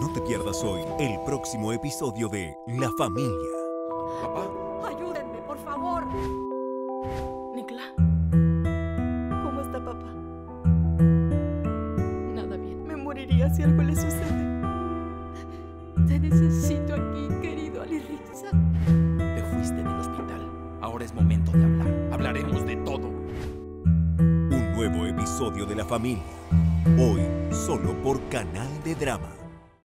No te pierdas hoy el próximo episodio de La Familia. ¿Papá? Ayúdenme, por favor. Nicolás, ¿cómo está papá? Nada bien. Me moriría si algo le sucede. Te necesito aquí, querido Alirriza. Te fuiste del hospital. Ahora es momento de hablar. Hablaremos de todo. Un nuevo episodio de La Familia. Hoy solo por Canal de Drama.